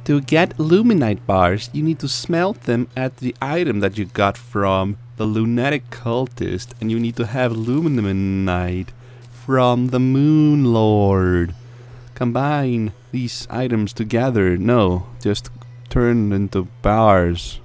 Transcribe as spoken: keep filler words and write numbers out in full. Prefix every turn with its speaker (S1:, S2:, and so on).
S1: To get Luminite Bars, you need to smelt them at the item that you got from the Lunatic Cultist, and you need to have Luminite from the Moon Lord. Combine these items together. No, just turn into bars.